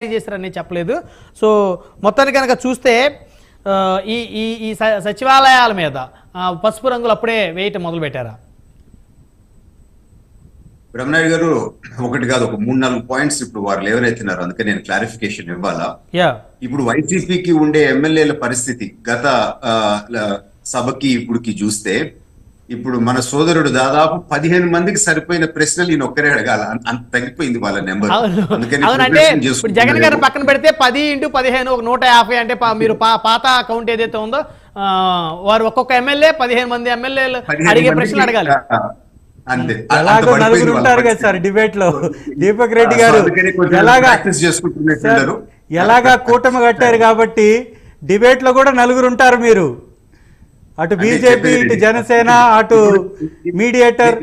చేశారని చెప్పలేదు. సో మొత్తానికి కనుక చూస్తే ఈ ఈ ఈ సచివాలయాల మీద పసుపు రంగులు అప్పుడే వేయటం మొదలు పెట్టారా? బ్రహ్మనాయుడు గారు ఒకటి కాదు, ఒక 3-4 పాయింట్స్ ఇప్పుడు వారు ఎవరైతున్నారు, అందుకే నేను క్లారిఫికేషన్ ఇవ్వాలా. ఇప్పుడు వైసీపీకి ఉండే ఎమ్మెల్యేల పరిస్థితి గత సభకి ఇప్పుడుకి చూస్తే, ఇప్పుడు మన సోదరుడు దాదాపు 15 మందికి సరిపోయిన ప్రశ్నలు ఈయన ఒక్కరే అడగాల, అంత తగ్గిపోయింది వాళ్ళ నెంబర్. అవునంటే జగన్ గారు పక్కన పెడితే 10 × 15 ఒక 150 అంటే మీరు పాత అకౌంట్ ఏదైతే ఉందో వారు ఒక్కొక్క ఎమ్మెల్యే 15 మంది ఎమ్మెల్యేలు అడిగే ప్రశ్నలు అడగాలి. అంతే. నలుగురు ఉంటారు కదా సార్ డిబేట్ లో. దీపక్ రెడ్డి గారు ఎలాగా కూటమి కట్టారు కాబట్టి డిబేట్ లో కూడా నలుగురు ఉంటారు. మీరు అటు బీజేపీ, ఇటు జనసేన, అటు మీడియేటర్.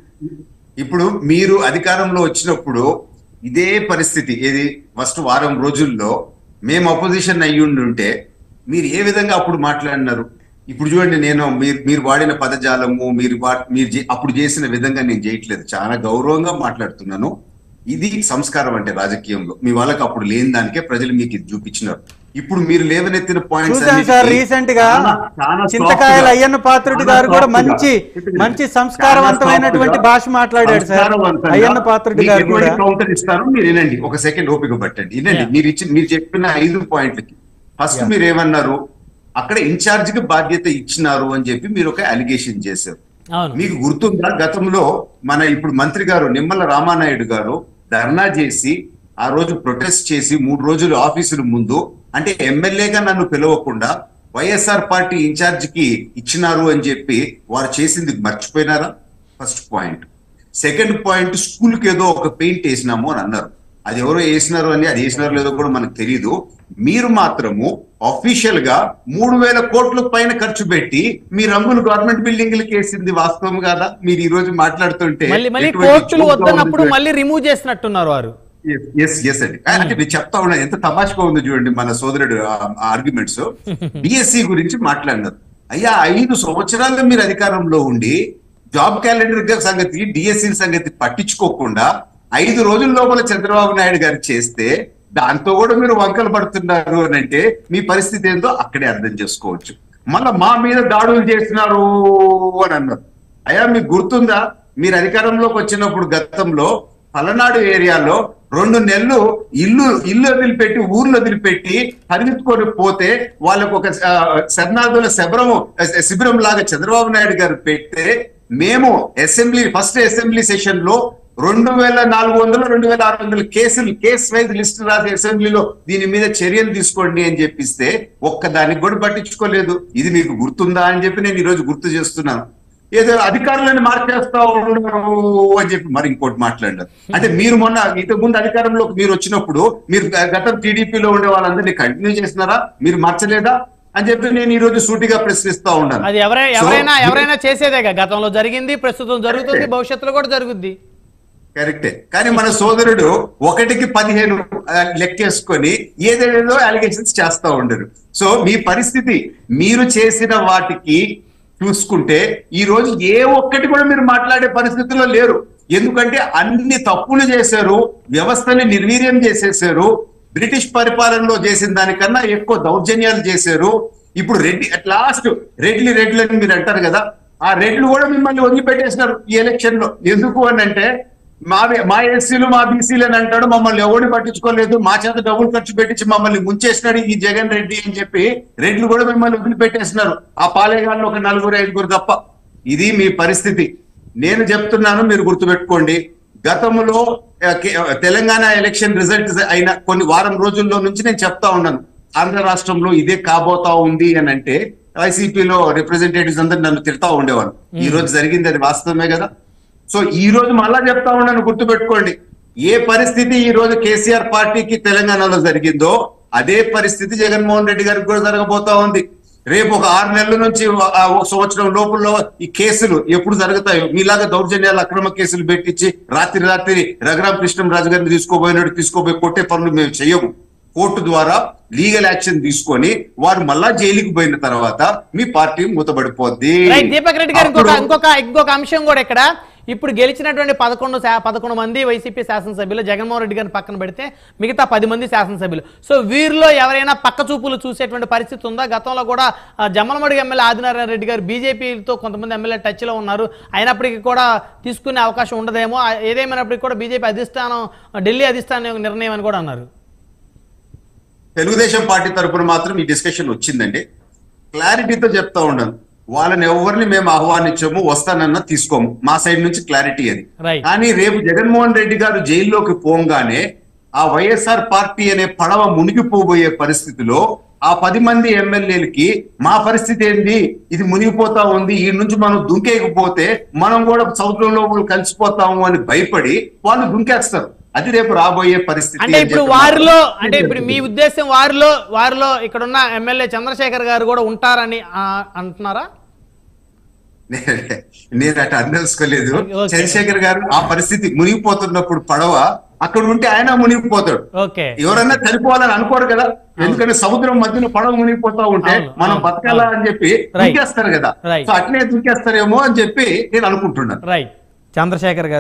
ఇప్పుడు మీరు అధికారంలో వచ్చినప్పుడు ఇదే పరిస్థితి ఏది ఫస్ట్ వారం రోజుల్లో మేము అపోజిషన్ అయ్యుండుంటే మీరు ఏ విధంగా అప్పుడు మాట్లాడినారు? ఇప్పుడు చూడండి, నేను మీరు వాడిన పదజాలము, మీరు అప్పుడు చేసిన విధంగా నేను చేయట్లేదు, చాలా గౌరవంగా మాట్లాడుతున్నాను. ఇది సంస్కారం అంటే రాజకీయంలో. మీ వాళ్ళకి అప్పుడు లేని దానికే ప్రజలు మీకు ఇది చూపించినారు. ఇప్పుడు మీరు లేవనెత్తిన పాయింట్స్ రీసెంట్ గా చింతకాయల అయ్యన్న పాత్రుడి గారు కూడా మంచి సంస్కారవంతమైన భాష మాట్లాడాడు సార్. అయ్యన్న పాత్రుడి గారు కూడా కౌంటర్ ఇస్తారు, మీరు వినండి, ఒక సెకండ్ ఓపిక పట్టండి, వినండి. మీరు చెప్పిన 5 పాయింట్లకి ఫస్ట్ మీరు ఏమన్నారు, అక్కడ ఇన్ఛార్జ్ కి బాధ్యత ఇచ్చినారు అని చెప్పి మీరు ఒక అలిగేషన్ చేశారు. మీకు గుర్తుందా, గతంలో మన ఇప్పుడు మంత్రి గారు నిమ్మల రామానాయుడు గారు ధర్నా చేసి ఆ రోజు ప్రొటెస్ట్ చేసి 3 రోజులు ఆఫీసుల ముందు, అంటే ఎమ్మెల్యేగా నన్ను పిలవకుండా వైఎస్ఆర్ పార్టీ ఇన్ఛార్జ్ కి ఇచ్చినారు అని చెప్పి వారు చేసింది మర్చిపోయినారా? First point. Second point, school కి ఏదో ఒక పెయింట్ వేసినాము అని అన్నారు. అది ఎవరో వేసినారు అని, అది వేసినారో లేదో కూడా మనకు తెలియదు. మీరు మాత్రము అఫీషియల్ గా 3000 కోట్ల పైన ఖర్చు పెట్టి మీ రంగులు గవర్నమెంట్ బిల్డింగ్లకి వేసింది వాస్తవం కాదా? మీరు ఈ రోజు మాట్లాడుతుంటే కోర్టులు వద్దన్నప్పుడు మళ్ళీ రిమూవ్ చేసినట్టున్నారు వారు. అండి, అంటే నేను చెప్తా ఉన్నా, ఎంత తమాషగా ఉందో చూడండి మన సోదరుడు ఆర్గ్యుమెంట్స్. డిఎస్సి గురించి మాట్లాడినారు. అయ్యా 5 సంవత్సరాలు మీరు అధికారంలో ఉండి జాబ్ క్యాలెండర్ సంగతి, డిఎస్సి సంగతి పట్టించుకోకుండా 5 రోజుల లోపల చంద్రబాబు నాయుడు గారు చేస్తే దాంతో కూడా మీరు వంకలు పడుతున్నారు అని అంటే మీ పరిస్థితి ఏందో అక్కడే అర్థం చేసుకోవచ్చు. మళ్ళా మా మీద దాడులు చేస్తున్నారు అని అన్నారు. అయ్యా మీకు గుర్తుందా, మీరు అధికారంలోకి వచ్చినప్పుడు గతంలో పలనాడు ఏరియాలో 2 నెలలు ఇల్లు వదిలిపెట్టి ఊర్లు వదిలిపెట్టి పరిగెత్తుకొని పోతే వాళ్ళకు ఒక శరణార్థుల శిబిరం లాగా చంద్రబాబు నాయుడు గారు పెడితే మేము ఫస్ట్ అసెంబ్లీ సెషన్ లో 2400 2600 కేస్ వైజ్ లిస్ట్ రాసి అసెంబ్లీలో దీని మీద చర్యలు తీసుకోండి అని చెప్పిస్తే ఒక్కదానికి కూడా పట్టించుకోలేదు. ఇది మీకు గుర్తుందా అని చెప్పి నేను ఈ రోజు గుర్తు చేస్తున్నాను. ఏదో అధికారులను మార్చేస్తా ఉన్నారు అని చెప్పి మరి ఇంకోటి మాట్లాడారు. అంటే మీరు ఇంతకు ముందు అధికారంలోకి మీరు వచ్చినప్పుడు మీరు గతం టీడీపీలో ఉండే వాళ్ళందరినీ కంటిన్యూ చేసినారా? మీరు మార్చలేదా అని చెప్పి నేను ఈ రోజు సూటిగా ప్రశ్నిస్తా ఉన్నాను. అది ఎవరైనా చేసేదే, గతంలో జరిగింది, ప్రస్తుతం జరుగుతుంది, భవిష్యత్తులో కూడా జరుగుద్ది. కరెక్టే. కానీ మన సోదరుడు 1కి 15 లెక్కేసుకొని ఏదేదో అలిగేషన్స్ చేస్తా ఉండరు. సో మీ పరిస్థితి మీరు చేసిన వాటికి చూసుకుంటే ఈ రోజు ఏ ఒక్కటి కూడా మీరు మాట్లాడే పరిస్థితుల్లో లేరు. ఎందుకంటే అన్ని తప్పులు చేశారు, వ్యవస్థని నిర్వీర్యం చేసేసారు, బ్రిటిష్ పరిపాలనలో చేసిన దానికన్నా ఎక్కువ దౌర్జన్యాలు చేశారు. ఇప్పుడు రెడ్లని మీరు అంటారు కదా, ఆ రెడ్లు కూడా మిమ్మల్ని వదిలిపెట్టేసినారు ఈ ఎలక్షన్ లో. ఎందుకు అని అంటే మా ఎస్సీలు మా బీసీలు అని అంటాడు, మమ్మల్ని ఎవరిని పట్టించుకోలేదు, మా చేత డబ్బులు ఖర్చు పెట్టించి మమ్మల్ని ముంచేసినాడు ఈ జగన్ రెడ్డి అని చెప్పి రెడ్లు కూడా మిమ్మల్ని వదిలిపెట్టేస్తున్నారు. ఆ పాలేగాళ్ళు ఒక 4-5 తప్ప. ఇది మీ పరిస్థితి. నేను చెప్తున్నాను, మీరు గుర్తుపెట్టుకోండి. గతంలో తెలంగాణ ఎలక్షన్ రిజల్ట్ అయిన కొన్ని వారం రోజుల్లో నుంచి నేను చెప్తా ఉన్నాను, ఆంధ్ర రాష్ట్రంలో ఇదే కాబోతా ఉంది అని అంటే వైసీపీలో రిప్రజెంటేటివ్స్ అందరు నన్ను తిడతా ఉండేవాళ్ళు. ఈ రోజు జరిగింది అది వాస్తవమే కదా. సో ఈ రోజు మళ్ళా చెప్తా ఉన్నాను, గుర్తుపెట్టుకోండి. ఏ పరిస్థితి ఈ రోజు కేసీఆర్ పార్టీకి తెలంగాణలో జరిగిందో అదే పరిస్థితి జగన్మోహన్ రెడ్డి గారికి కూడా జరగబోతా ఉంది. రేపు ఒక 6 నెలల నుంచి 1 సంవత్సరం లోపల ఈ కేసులు ఎప్పుడు జరుగుతాయో, మీలాగా దౌర్జన్యాలు అక్రమ కేసులు పెట్టించి రాత్రి రఘురామ కృష్ణంరాజు గారిని తీసుకోపోయి కొట్టే పనులు మేము చేయము. కోర్టు ద్వారా లీగల్ యాక్షన్ తీసుకొని వారు మళ్ళా జైలుకి పోయిన తర్వాత మీ పార్టీ మూతబడిపోద్ది. దీపక్ రెడ్డి గారు ఇంకొక అంశం కూడా ఇక్కడ, ఇప్పుడు గెలిచినటువంటి 11 మంది వైసీపీ శాసనసభ్యులు జగన్మోహన్ రెడ్డి గారిని పక్కన పెడితే మిగతా 10 మంది శాసనసభ్యులు. సో వీరిలో ఎవరైనా పక్క చూపులు చూసేటువంటి పరిస్థితి ఉందా? గతంలో కూడా జమ్మలమడుగు ఎమ్మెల్యే ఆదినారాయణ రెడ్డి గారు బీజేపీతో కొంతమంది ఎమ్మెల్యే టచ్ లో ఉన్నారు, అయినప్పటికీ కూడా తీసుకునే అవకాశం ఉండదేమో, ఏదేమైనప్పటికీ కూడా బీజేపీ అధిష్టానం, ఢిల్లీ అధిష్టానం నిర్ణయం అని కూడా అన్నారు. తెలుగుదేశం పార్టీ తరఫున మాత్రం ఈ డిస్కషన్ వచ్చిందండి. క్లారిటీతో చెప్తా ఉన్నాను, వాళ్ళని ఎవరిని మేము ఆహ్వానించాము, వస్తానన్నా తీసుకోము, మా సైడ్ నుంచి క్లారిటీ అది. కానీ రేపు జగన్మోహన్ రెడ్డి గారు జైల్లోకి పోగానే ఆ వైఎస్ఆర్ పార్టీ అనే పడవ మునిగిపోబోయే పరిస్థితిలో ఆ 10 మంది ఎమ్మెల్యేలకి మా పరిస్థితి ఏంది, ఇది మునిగిపోతా ఉంది, ఈ నుంచి మనం దుంకేయకపోతే మనం కూడా సముద్రంలో కలిసిపోతాము అని భయపడి వాళ్ళు దుంకేస్తారు. అది రేపు రాబోయే పరిస్థితి. అంటే ఇప్పుడు ఇప్పుడు మీ ఉద్దేశం వారిలో ఇక్కడున్న ఎమ్మెల్యే చంద్రశేఖర్ గారు కూడా ఉంటారని అంటున్నారా? నేను అటు అనదలుచుకోలేదు. చంద్రశేఖర్ గారు ఆ పరిస్థితి మునిగిపోతున్నప్పుడు పడవ అక్కడ ఉంటే ఆయన మునిగిపోతాడు. ఎవరన్నా చనిపోవాలని అనుకోరు కదా, ఎందుకంటే సముద్రం మధ్యలో పడవ మునిగిపోతా ఉంటే మనం బతకాలా అని చెప్పి దూకేస్తారు కదా, సో అట్లే దూకేస్తారేమో అని చెప్పి నేను అనుకుంటున్నాను. చంద్రశేఖర్ గారు